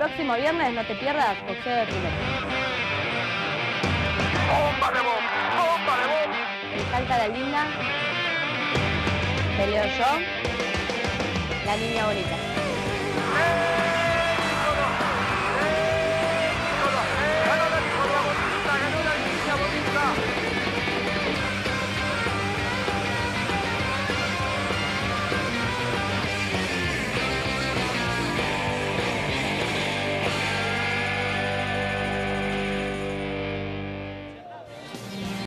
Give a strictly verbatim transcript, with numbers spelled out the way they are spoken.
próximo viernes no te pierdas boxeo de primera. ¡Bomba de voz! ¡Bomba de voz! El Salta la Linda, peleo yo, la niña bonita. ¡Eh!